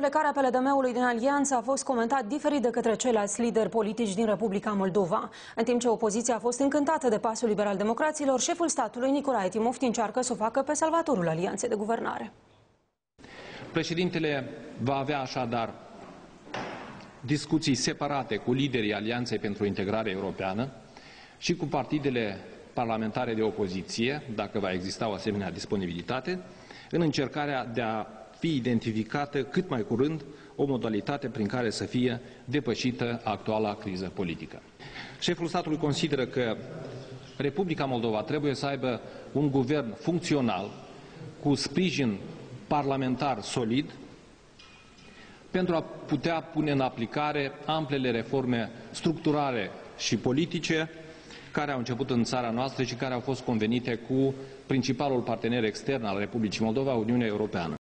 plecarea PLDM-ului din alianță a fost comentat diferit de către ceilalți lideri politici din Republica Moldova. În timp ce opoziția a fost încântată de pasul liberal-democraților, șeful statului, Nicolae Timofti, încearcă să o facă pe salvatorul alianței de guvernare. Președintele va avea așadar discuții separate cu liderii Alianței pentru Integrare Europeană și cu partidele parlamentare de opoziție, dacă va exista o asemenea disponibilitate, în încercarea de a fi identificată cât mai curând o modalitate prin care să fie depășită actuala criză politică. Șeful statului consideră că Republica Moldova trebuie să aibă un guvern funcțional, cu sprijin parlamentar solid, pentru a putea pune în aplicare amplele reforme structurale și politice care au început în țara noastră și care au fost convenite cu principalul partener extern al Republicii Moldova, Uniunea Europeană.